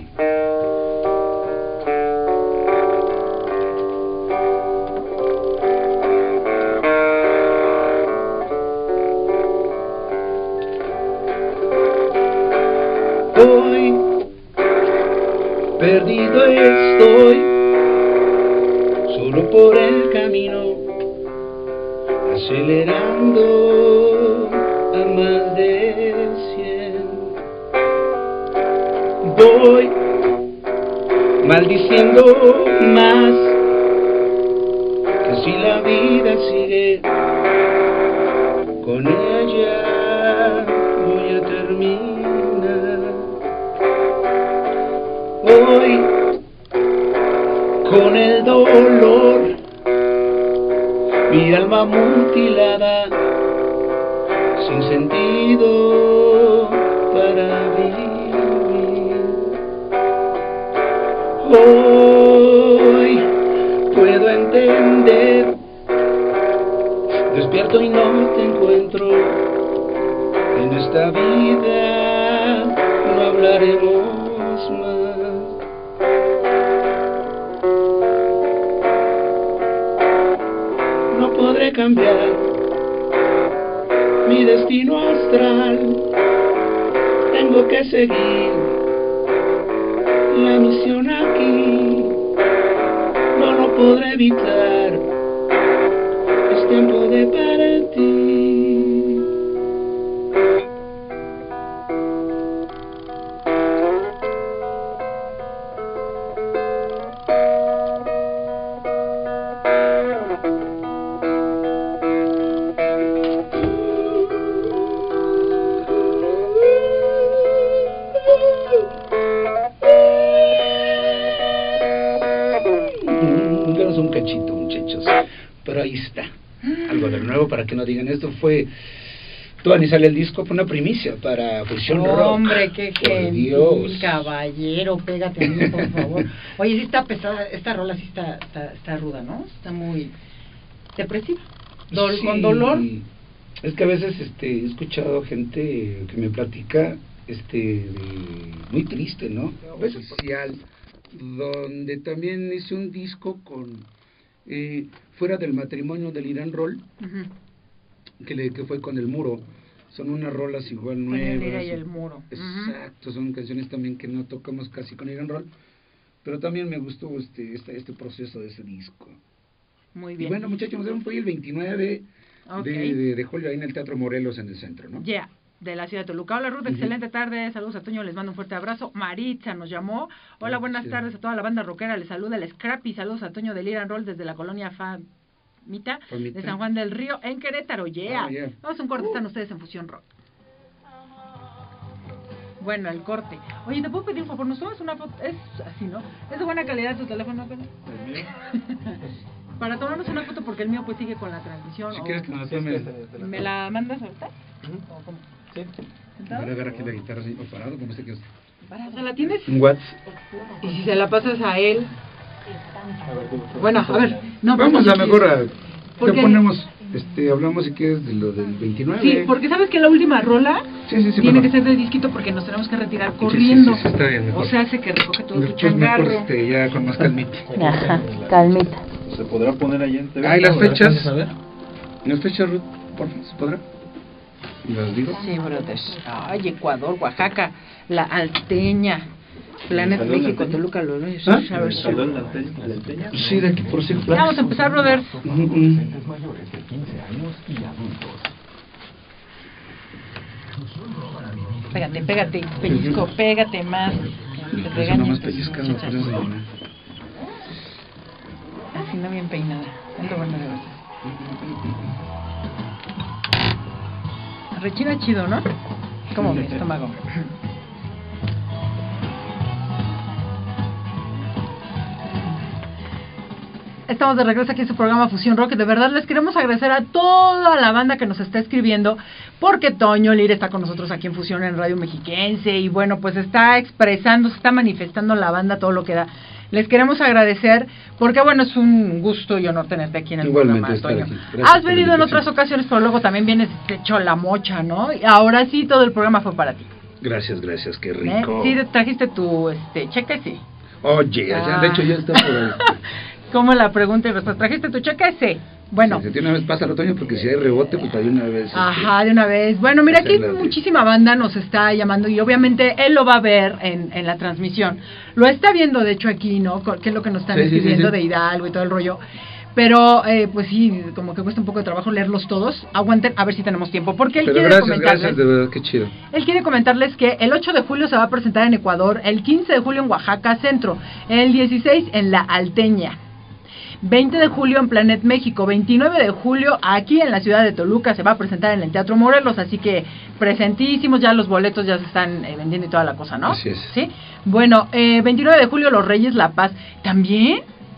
Hoy perdido estoy, solo por el camino, acelerando a más de cien. Voy maldiciendo más, que así la vida sigue, con ella voy a terminar. Hoy con el dolor, mi alma mutilada, sin sentido para vivir. Hoy puedo entender, despierto y no te encuentro, en esta vida no hablaremos más. Podré cambiar mi destino astral, tengo que seguir la misión aquí, no lo podré evitar, es tiempo de partir. Un cachito, muchachos, pero ahí está algo de nuevo para que no digan esto. Fue todo ni sale el disco, fue una primicia para Fusión oh, Rock. Hombre, qué gentil, Dios. Caballero, pégate a mí, por favor. Oye, sí está pesada, esta rola sí está, está, está ruda, ¿no? Está muy depresiva. Dol, sí, con dolor. Es que a veces este, he escuchado gente que me platica este muy triste, ¿no? Especial, donde también hice un disco con eh, fuera del matrimonio del Liran Roll, uh-huh. que, le, que fue con El Muro. Son unas rolas igual nuevas. Con el Lira y El Muro. Exacto, uh-huh. Son canciones también que no tocamos casi con Liran Roll, pero también me gustó este, este, este proceso de ese disco. Muy bien. Y bueno, muchachos, nos vemos hoy el veintinueve okay. de, de, de julio ahí en el Teatro Morelos en el centro, ¿no? Ya. Yeah. De la ciudad de Toluca. Hola Ruth, uh-huh. Excelente tarde, saludos a Toño, les mando un fuerte abrazo. Maritza nos llamó. Hola, buenas sí. tardes a toda la banda rockera, les saluda el Scrappy, saludos a Toño de Liran Roll desde la colonia Famita, Famita de San Juan del Río en Querétaro. Yeah. Oh, yeah. Vamos a un corte, uh. están ustedes en Fusión Rock. Bueno, el corte. Oye, ¿te puedo pedir un favor? ¿Nos tomas una foto? Es así, ¿no? ¿Es de buena calidad tu teléfono? ¿El mío? Para tomarnos una foto porque el mío pues sigue con la transmisión. Si o... quieres que me la tome. ¿Me la mandas ahorita? Uh-huh. ¿O cómo? Sí. Voy a agarrar aquí la guitarra así, o parado, como sé que es. O sea, ¿la tienes? Un watts. Y si se la pasas a él... Bueno, a ver, no, Vamos a mejor a... Porque- Te ponemos, este, hablamos si quieres de lo del veintinueve. Sí, porque sabes que la última rola Sí, sí, sí, tiene mejor. que ser de disquito porque nos tenemos que retirar Sí, corriendo. sí, sí, sí, está bien, mejor. O sea, hace que recoge todo tu Después mejor, changarro. este, ya con más calmita. Ajá, calmita. ¿Se podrá poner ahí en T V? Ah, ¿y las ¿No? fechas? A ver. ¿Las fechas, Ruth? Por favor, ¿se podrá? ¿Las digo? Sí, brother. Ay, Ecuador, Oaxaca, La Alteña, Planet ¿Salió la México, Alteña? Toluca, Lo Loyos, ¿Ah? a ver, ¿Salió la Alteña? ¿La Alteña? Sí, de aquí por Six Flags. Vamos a empezar, brother. Ujú, ujú. Pégate, pégate, pellizco, pégate más. Te Eso regañan, nomás pues, pellizcando, muchachas. por eso no. Así no bien peinada. Es lo bueno de verdad. Rechina chido, ¿no? Como mi estómago. Estamos de regreso aquí en su programa Fusión Rock. De verdad les queremos agradecer a toda la banda que nos está escribiendo, porque Toño Lira está con nosotros aquí en Fusión en Radio Mexiquense y bueno, pues está expresando, se está manifestando la banda todo lo que da. Les queremos agradecer porque bueno, es un gusto y honor tenerte aquí en el Igualmente programa, estar Toño. aquí. Gracias Has por la venido en invitación. otras ocasiones, pero luego también vienes hecho la mocha, ¿no? Y ahora sí todo el programa fue para ti. Gracias, gracias, qué ¿eh? rico. Sí, trajiste tu este cheque, sí. Oye, ya, de hecho ya está por ahí. ¿Cómo la pregunta y respuesta? ¿Trajiste tu cheque? Sí. Bueno. Sí, de una vez pasa el otoño porque si hay rebote, pues de una vez. este, Ajá, de una vez. Bueno, mira, aquí hacerla de- muchísima banda nos está llamando y obviamente él lo va a ver en, en la transmisión. Lo está viendo, de hecho, aquí, ¿no? Co- Que es lo que nos están Sí, sí, sí, escribiendo sí. de Hidalgo y todo el rollo. Pero, eh, pues sí, como que cuesta un poco de trabajo leerlos todos. Aguanten, a ver si tenemos tiempo. Porque él Pero quiere gracias, comentarles... gracias, de verdad, qué chido. Él quiere comentarles que el ocho de julio se va a presentar en Ecuador, el quince de julio en Oaxaca Centro, el dieciséis en La Alteña, veinte de julio en Planet México, veintinueve de julio aquí en la ciudad de Toluca se va a presentar en el Teatro Morelos, así que presentísimos, ya los boletos ya se están eh, vendiendo y toda la cosa, ¿no? Así es. ¿Sí? Bueno, eh, veintinueve de julio Los Reyes La Paz, ¿también?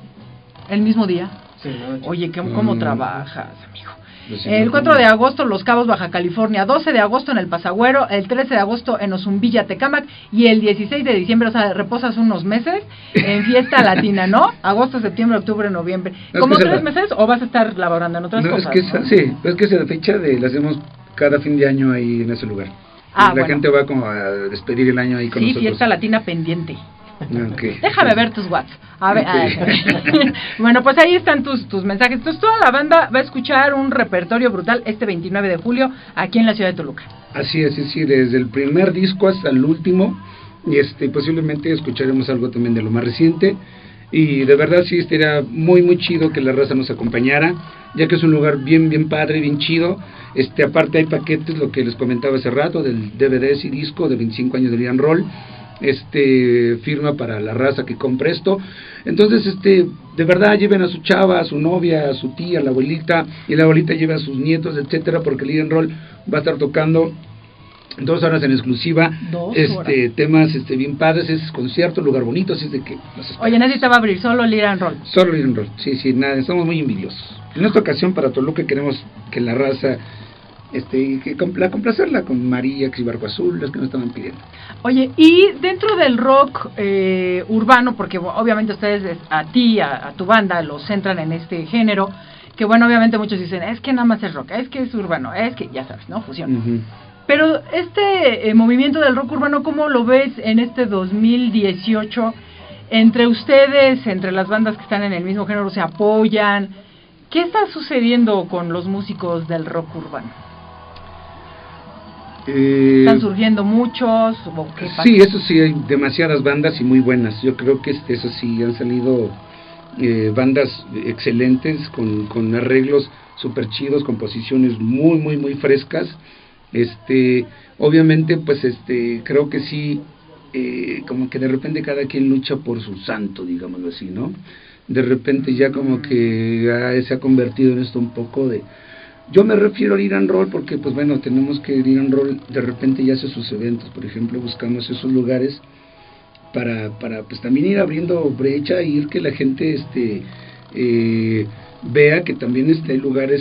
¿El mismo día? Sí, no, Oye, ¿qué- ¿cómo Mm. trabajas, amigo? Pues sí, El no, cuatro no. de agosto, Los Cabos, Baja California. doce de agosto en El Pasagüero. El trece de agosto en Ozumbilla, Tecámac. Y el dieciséis de diciembre, o sea, reposas unos meses en fiesta latina, ¿no? Agosto, septiembre, octubre, noviembre. Es ¿Como que se tres la- meses o vas a estar laborando en otras No, es cosas? que ¿no? esa, sí, es que esa fecha de, la hacemos cada fin de año ahí en ese lugar. Ah, Y la bueno. gente va como a despedir el año ahí con Sí, nosotros. fiesta latina pendiente. Okay. Déjame ver tus WhatsApp. A ver, Ok. ay, bueno, pues ahí están tus, tus mensajes. Entonces toda la banda va a escuchar un repertorio brutal este veintinueve de julio aquí en la ciudad de Toluca. Así es, sí, sí, desde el primer disco hasta el último, y este posiblemente escucharemos algo también de lo más reciente, y de verdad sí estaría muy muy chido que la raza nos acompañara, ya que es un lugar bien bien padre, bien chido. Este aparte hay paquetes, lo que les comentaba hace rato, del D V Ds y disco de veinticinco años de Lian Roll, este firma para la raza que compre esto. Entonces, este de verdad lleven a su chava, a su novia, a su tía, a la abuelita, y la abuelita lleve a sus nietos, etcétera, porque Lian Roll va a estar tocando dos horas en exclusiva, Dos este horas. temas este bien padres, es concierto, lugar bonito, así es de que los esperamos. Oye, nadie te va a abrir, solo Lira and Roll. Solo Lian Roll, sí, sí, nada, estamos muy envidiosos. En esta ocasión para Toluca queremos que la raza este que compla, complacerla con María, y Barco Azul, las que nos estaban pidiendo. Oye, y dentro del rock eh, urbano, porque bueno, obviamente ustedes, es- a ti, a, a tu banda, los centran en este género, que bueno, obviamente muchos dicen, es que nada más es rock, es que es urbano, es que, ya sabes, ¿no? Fusión. Ujú. Pero este eh, movimiento del rock urbano, ¿cómo lo ves en este dos mil dieciocho? Entre ustedes, entre las bandas que están en el mismo género, ¿se apoyan? ¿Qué está sucediendo con los músicos del rock urbano? Eh, ¿Están surgiendo muchos? ¿O qué pasa? sí, eso sí, hay demasiadas bandas y muy buenas. Yo creo que este, eso sí, han salido eh, bandas excelentes con, con arreglos súper chidos, composiciones muy, muy, muy frescas. Este, obviamente, pues, este, creo que sí, eh, como que de repente cada quien lucha por su santo, digámoslo así, ¿no? De repente ya como que ya se ha convertido en esto un poco de... Yo me refiero al ir and roll porque, pues bueno, tenemos que ir and roll, de repente ya hace sus eventos, por ejemplo, buscamos esos lugares para, para pues también ir abriendo brecha y ir que la gente este eh, vea que también este, hay lugares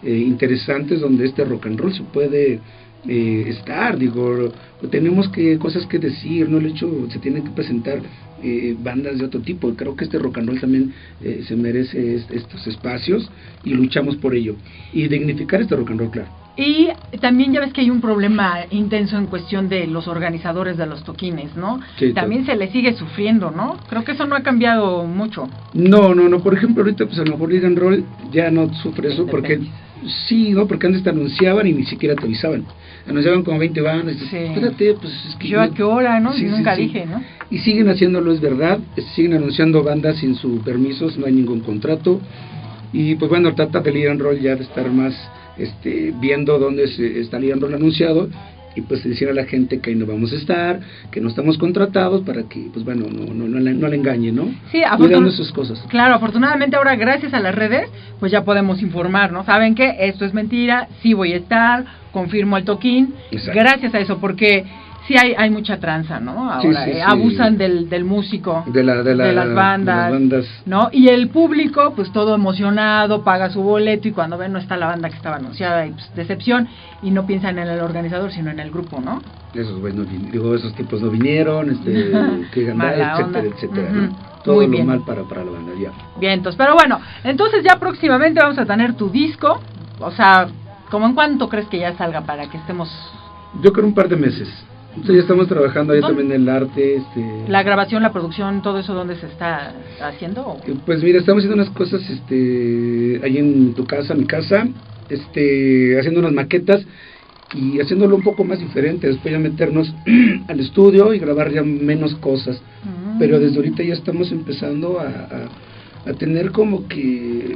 eh, interesantes donde este rock and roll se puede eh, estar, digo, tenemos que cosas que decir, no el hecho, se tienen que presentar eh, bandas de otro tipo, creo que este rock and roll también eh, se merece est estos espacios y luchamos por ello, y dignificar este rock and roll, claro. Y también ya ves que hay un problema intenso en cuestión de los organizadores de los toquines, ¿no? Sí, también claro. se le sigue sufriendo, ¿no? Creo que eso no ha cambiado mucho. No, no, no, por ejemplo, ahorita pues a lo mejor rock and roll ya no sufre eso, porque sí, ¿no? Porque antes te anunciaban y ni siquiera te avisaban. Anunciaban como veinte bandas, y Sí. espérate, pues es que... Yo no, a qué hora, ¿no? sí, Nunca sí, sí. dije, ¿no? Y siguen haciéndolo, es verdad, siguen anunciando bandas sin sus permisos, no hay ningún contrato, y pues bueno, trata de rock and roll ya de estar más este, viendo dónde se está rock and roll anunciado, y pues decir a la gente que ahí no vamos a estar, que no estamos contratados, para que pues bueno, no, no, no, le, no le engañen, ¿no? Sí, cuidando sus cosas. Claro, afortunadamente ahora gracias a las redes, pues ya podemos informar, ¿no? ¿Saben qué? Esto es mentira, sí voy a estar, confirmo el toquín, Exacto. Gracias a eso, porque sí hay hay mucha tranza, ¿no? Ahora Sí, sí, eh, sí. abusan del, del músico, De, la, de, la, de las bandas, de las bandas. ¿no? Y el público, pues todo emocionado, paga su boleto y cuando ven no está la banda que estaba anunciada, y pues decepción, y no piensan en el organizador, sino en el grupo, ¿no? Esos güeyes, digo, esos tipos no vinieron, este, que ganar, Mala etcétera, onda. etcétera, Ujú. ¿no? Todo Muy lo bien. mal para, para la banda, ya. Vientos, pero bueno, entonces ya próximamente vamos a tener tu disco, o sea, ¿cómo en cuánto crees que ya salga para que estemos... Yo creo un par de meses. Entonces ya estamos trabajando ahí también en el arte, este... La grabación, la producción, todo eso, ¿dónde se está haciendo? ¿O? Pues mira, estamos haciendo unas cosas, este, ahí en tu casa, mi casa, este, haciendo unas maquetas y haciéndolo un poco más diferente, después ya meternos al estudio y grabar ya menos cosas, Mm. pero desde ahorita ya estamos empezando a, a, a tener como que,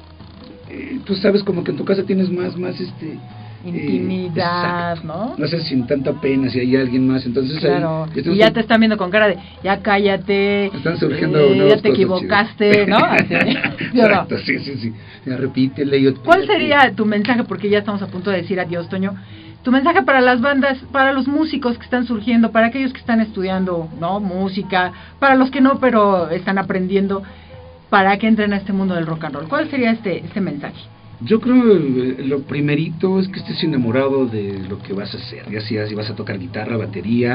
eh, tú sabes, como que en tu casa tienes más, más, este... Intimidad, eh, ¿no? No sé, sin tanta pena, si hay alguien más, entonces Claro, ahí, y ya te están viendo con cara de, ya cállate, están surgiendo eh, nuevas ya te cosas equivocaste, chidas. ¿no? Así, ¿sí o no? Exacto, sí, sí, sí, ya repítele. Yo, ¿Cuál sería tu mensaje? Porque ya estamos a punto de decir adiós, Toño. Tu mensaje para las bandas, para los músicos que están surgiendo, para aquellos que están estudiando, ¿no? Música, para los que no, pero están aprendiendo, para que entren a este mundo del rock and roll. ¿Cuál sería este, este mensaje? Yo creo eh, lo primerito es que estés enamorado de lo que vas a hacer, ya sea si vas a tocar guitarra, batería,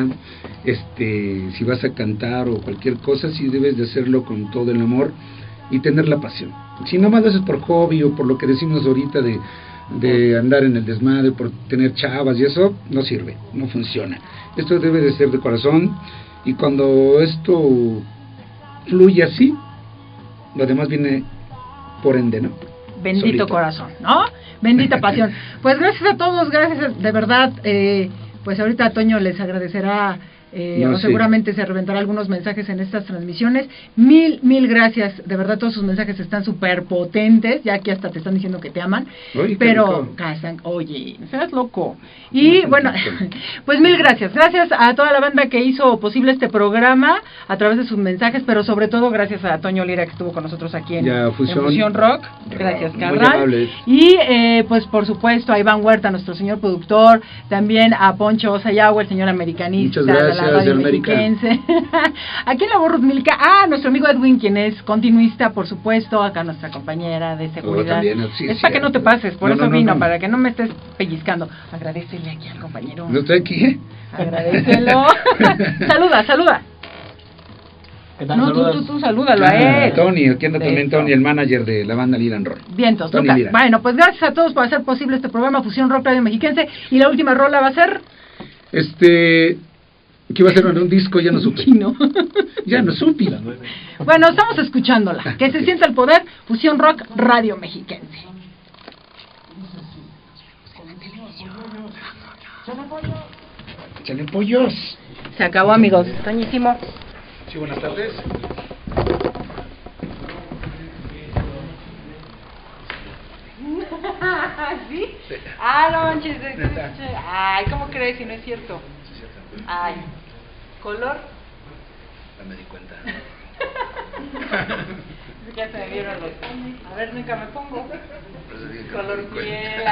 este, si vas a cantar o cualquier cosa, si debes de hacerlo con todo el amor y tener la pasión. Si nomás lo haces por hobby o por lo que decimos ahorita de, de andar en el desmadre, por tener chavas y eso, no sirve, no funciona. Esto debe de ser de corazón, y cuando esto fluye así, lo demás viene por ende, ¿no? Bendito Solito. corazón, ¿no? Bendita pasión. Pues gracias a todos, gracias de verdad. Eh, pues ahorita Toño les agradecerá, eh, No, o sí. seguramente se reventará algunos mensajes en estas transmisiones. Mil, mil gracias. De verdad, todos sus mensajes están súper potentes, ya que hasta te están diciendo que te aman. Oye, qué pero, rico. casan, oye, no seas loco. Y No, bueno, tantito. pues mil gracias. Gracias a toda la banda que hizo posible este programa a través de sus mensajes, pero sobre todo gracias a Toño Lira que estuvo con nosotros aquí en, Ya, en Fusión. Fusión Rock. Gracias, Muy carnal. amables. Y eh, pues por supuesto a Iván Huerta, nuestro señor productor, también a Poncho Sayagua, el señor americanista Muchas de gracias, la radio de América. mexiquense. Aquí en la Voz Milka, ah, nuestro amigo Edwin, quien es continuista, por supuesto, acá nuestra compañera de seguridad. también, sí, es para que no te cierto. pases, por No, eso no, no, vino, no. para que no me estés pellizcando. Agradecele aquí al compañero. No estoy aquí, ¿eh? Agradecelo. Saluda, saluda. ¿Qué tal? No, tú, Saludos. tú, tú, salúdalo a Ah, él. Tony, aquí anda también Eso. Tony, el manager de la banda Liran Roll. Vientos, Tony Lucas. Lira. Bueno, pues gracias a todos por hacer posible este programa Fusión Rock Radio Mexiquense. Y la última rola va a ser... Este, que iba a ser un disco, ya no supe. Chino. Ya no supe. Las nueve. Bueno, estamos escuchándola. Que se sienta el poder, Fusión Rock Radio Mexiquense. Échale pollos. Se acabó, amigos. Toñísimo. Sí, buenas tardes. ¿Sí? Ah, no manches. Ay, ¿cómo crees si no es cierto? Ay. ¿Color? Ya me di cuenta. Ya se me vieron los... A ver, nunca me pongo. Por eso dije que Color me di cuenta. piel.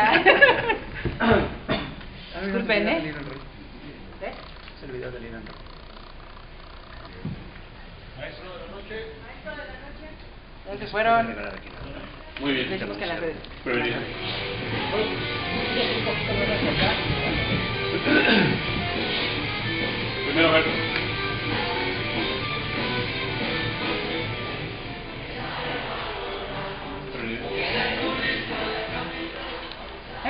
Disculpen, ¿eh? Liran Roll. ¿Eh? Es el video de Liran Roll. Ya se fueron. Regalar aquí. Muy bien. Les busquen las redes. Prevenido.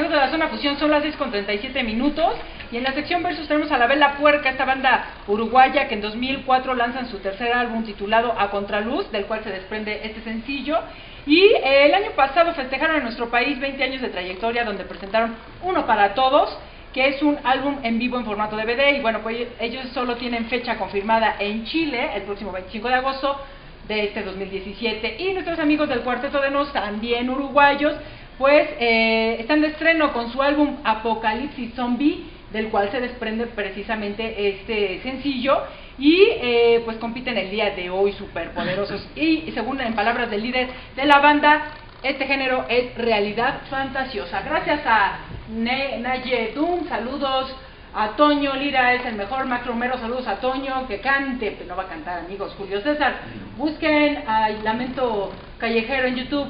amigos de la Zona Fusión, son las seis con treinta y siete minutos. Y en la sección Versus tenemos a La Vela Puerca, esta banda uruguaya que en dos mil cuatro lanzan su tercer álbum titulado A Contraluz, del cual se desprende este sencillo. Y eh, el año pasado festejaron en nuestro país veinte años de trayectoria, donde presentaron Uno para Todos, que es un álbum en vivo en formato D V D. Y bueno, pues ellos solo tienen fecha confirmada en Chile el próximo veinticinco de agosto de este dos mil diecisiete. Y nuestros amigos del Cuarteto de Nos, también uruguayos, pues eh, están de estreno con su álbum Apocalipsis Zombie, del cual se desprende precisamente este sencillo. Y eh, pues compiten el día de hoy superpoderosos. Y según en palabras del líder de la banda, este género es realidad fantasiosa. Gracias a ne Naye Doom, saludos a Toño Lira, es el mejor. Max Romero, saludos a Toño, que cante, no va a cantar, amigos. Julio César, busquen a Lamento Callejero en YouTube.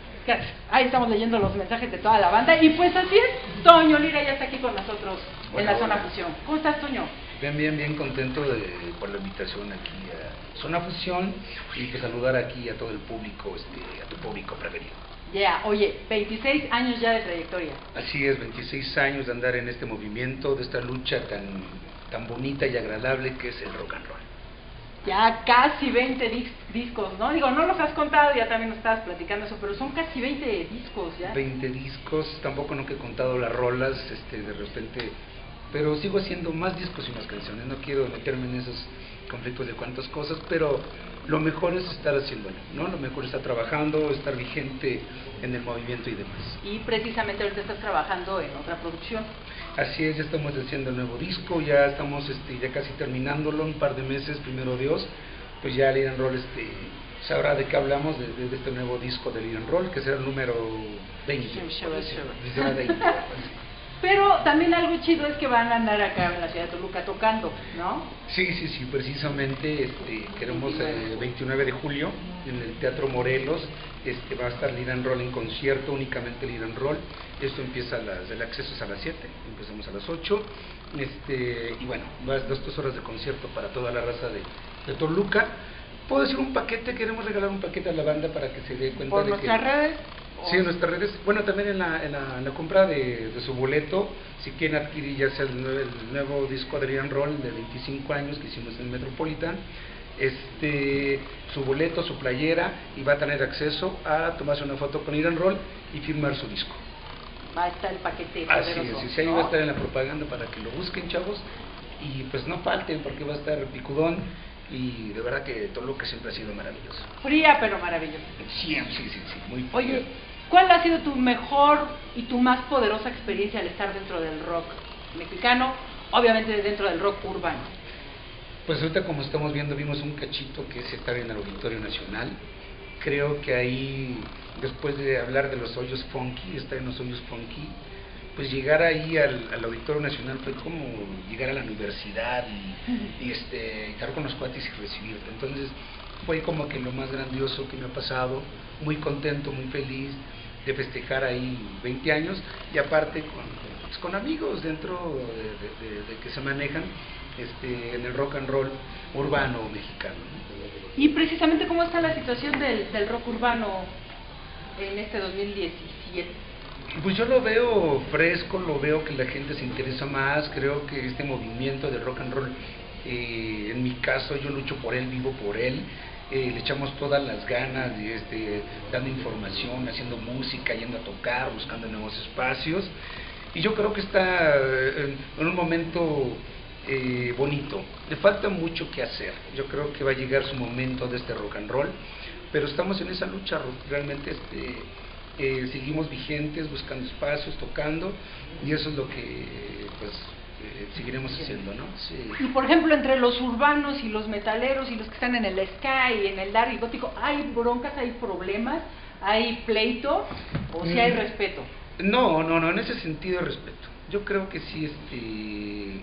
Ahí estamos leyendo los mensajes de toda la banda. Y pues así es, Toño Lira ya está aquí con nosotros bueno, en la Zona bueno. Fusión. ¿Cómo estás, Toño? Bien, bien, bien contento de, por la invitación aquí a Zona Fusión y que saludar aquí a todo el público, este, a tu público preferido. Ya, yeah. Oye, veintiséis años ya de trayectoria. Así es, veintiséis años de andar en este movimiento, de esta lucha tan, tan bonita y agradable que es el rock and roll. Ya casi veinte dis discos, ¿no? Digo, no los has contado, ya también nos estabas platicando eso, pero son casi veinte discos ya. veinte discos, tampoco no que he contado las rolas, este, de repente, pero sigo haciendo más discos y más canciones, no quiero meterme en esos conflictos de cuántas cosas, pero lo mejor es estar haciéndolo, ¿no? Lo mejor es estar trabajando, estar vigente en el movimiento y demás. Y precisamente ahorita estás trabajando en otra producción. Así es, ya estamos haciendo el nuevo disco, ya estamos este, ya casi terminándolo, un par de meses, primero Dios, pues ya Lead and Roll este, sabrá de qué hablamos, de, de, de este nuevo disco de Lead and Roll, que será el número veinte. Sure, sure, sure. Será veinte. Pero también algo chido es que van a andar acá en la ciudad de Toluca tocando, ¿no? Sí, sí, sí, precisamente este, queremos el eh, veintinueve de julio en el Teatro Morelos, este, va a estar Lead and Roll en concierto, únicamente Lead and Roll. Esto empieza a las, el acceso es a las siete, empezamos a las ocho, este, y bueno, más dos, dos horas de concierto para toda la raza de, de Toluca. Puedo decir un paquete, queremos regalar un paquete a la banda para que se dé cuenta ¿Por de nuestras que... redes? Sí, en nuestras redes, bueno, también en la, en la, en la compra de, de su boleto, si quieren adquirir ya sea el, nuevo, el nuevo disco de Lead and Roll de veinticinco años que hicimos en el Metropolitan, este, su boleto, su playera, y va a tener acceso a tomarse una foto con Lead and Roll y firmar su disco. Va a estar el paquete Así poderoso, es, sí, ahí ¿no? va a estar en la propaganda para que lo busquen, chavos, y pues no falten porque va a estar picudón. Y de verdad que Toluca siempre ha sido maravilloso. Fría, pero maravilloso. Sí, sí, sí, sí, muy fría. Oye, ¿cuál ha sido tu mejor y tu más poderosa experiencia al estar dentro del rock mexicano? Obviamente dentro del rock urbano. Pues ahorita como estamos viendo, vimos un cachito que es estar en el Auditorio Nacional. Creo que ahí, después de hablar de los hoyos funky, estar en los hoyos funky, pues llegar ahí al, al Auditorio Nacional fue como llegar a la universidad y, y este, estar con los cuates y recibirte. Entonces fue como que lo más grandioso que me ha pasado, muy contento, muy feliz de festejar ahí veinte años y aparte con, pues, con amigos dentro de, de, de, de que se manejan este, en el rock and roll urbano mexicano, ¿no? Y precisamente, ¿cómo está la situación del, del rock urbano en este dos mil diecisiete? Pues yo lo veo fresco, lo veo que la gente se interesa más, creo que este movimiento del rock and roll, eh, en mi caso yo lucho por él, vivo por él, eh, le echamos todas las ganas, de, este, dando información, haciendo música, yendo a tocar, buscando nuevos espacios, y yo creo que está en, en un momento eh, bonito, le falta mucho que hacer, yo creo que va a llegar su momento de este rock and roll, pero estamos en esa lucha, realmente este... Eh, seguimos vigentes, buscando espacios, tocando, y eso es lo que pues eh, seguiremos haciendo, ¿no? Sí. Y por ejemplo, entre los urbanos y los metaleros y los que están en el ska y en el dark y gótico, ¿hay broncas, hay problemas, hay pleito o si sí hay respeto? No, no, no, en ese sentido respeto. Yo creo que sí, este...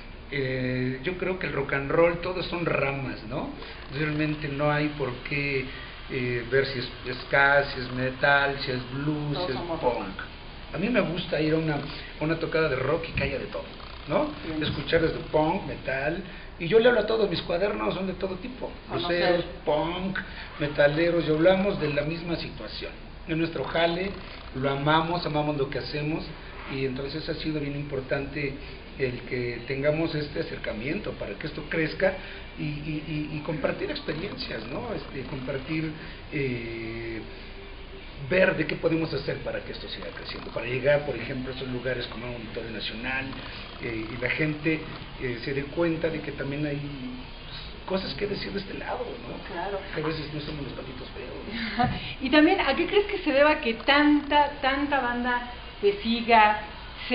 Eh, yo creo que el rock and roll, todos son ramas, ¿no? Realmente no hay por qué eh, ver si es ska, si es metal, si es blues, todos si es punk. Rock. A mí me gusta ir a una, a una tocada de rock y que haya de todo, ¿no? Bien. Escuchar desde punk, metal, y yo le hablo a todos, mis cuadernos son de todo tipo, bluseros, punk, metaleros, y hablamos de la misma situación. En nuestro jale, lo amamos, amamos lo que hacemos, y entonces ha sido bien importante el que tengamos este acercamiento para que esto crezca y, y, y, y compartir experiencias, ¿no? Este, compartir, eh, ver de qué podemos hacer para que esto siga creciendo, para llegar, por ejemplo, a esos lugares como el Auditorio Nacional, eh, y la gente eh, se dé cuenta de que también hay cosas que decir de este lado, ¿no? Claro. Que a veces no somos los patitos feos. Y también, ¿a qué crees que se deba que tanta, tanta banda te siga, se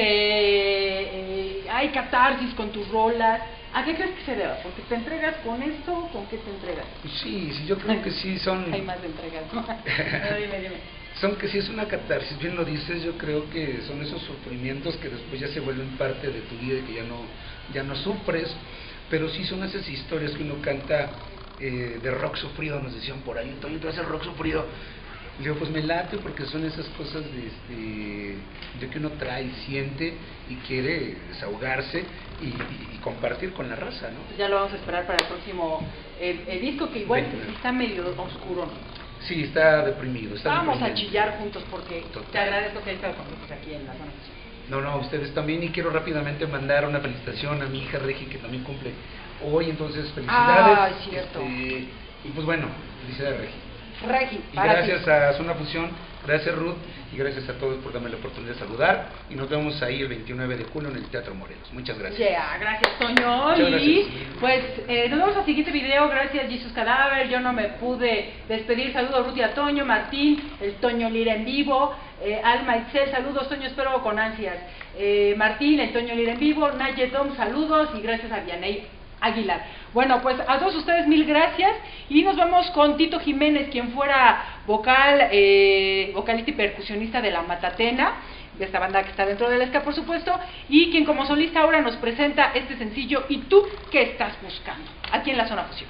eh, hay catarsis con tus rolas? ¿A qué crees que se deba? ¿Porque te entregas con esto? ¿Con qué te entregas? Sí, sí, yo creo que sí son... Hay más de entregas, ¿no? No, dime, dime. Son que sí es una catarsis, bien lo dices, yo creo que son esos sufrimientos que después ya se vuelven parte de tu vida y que ya no, ya no sufres, pero sí son esas historias que uno canta eh, de rock sufrido, nos decían por ahí, Toño, ¿tú haces rock sufrido? Le digo, pues me late porque son esas cosas de, este, de que uno trae, siente y quiere desahogarse y, y, y compartir con la raza, ¿no? Ya lo vamos a esperar para el próximo el, el disco, que igual Venga. está medio oscuro, ¿no? Sí, está deprimido. Está Vamos a deprimido. chillar juntos porque Total. te agradezco que hayas estado con nosotros aquí en la zona. No, no, a ustedes también, y quiero rápidamente mandar una felicitación a mi hija Regi, que también cumple hoy, entonces felicidades. Ah, es cierto. Este, y pues bueno, felicidades Regi. Regi, Y para gracias ti. a Zona Fusión, gracias Ruth, y gracias a todos por darme la oportunidad de saludar, y nos vemos ahí el veintinueve de julio en el Teatro Morelos. Muchas gracias. Yeah, gracias Toño. Muchas y gracias. pues eh, nos vemos al siguiente video. Gracias Jesus Cadáver. Yo no me pude despedir. Saludos a Ruth y a Toño, Martín, el Toño Lira en vivo, eh, Alma Itzel, saludos Toño, espero con ansias. Eh, Martín, el Toño Lira en vivo, Nayedom, saludos, y gracias a Vianey Aguilar. Bueno, pues a todos ustedes mil gracias, y nos vamos con Tito Jiménez, quien fuera vocal, eh, vocalista y percusionista de La Matatena, de esta banda que está dentro del ska, por supuesto, y quien como solista ahora nos presenta este sencillo ¿Y tú qué estás buscando? Aquí en la Zona Fusión.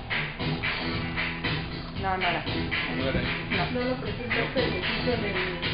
No, no era. No, no, no. No, no lo presentaste el ejercicio del...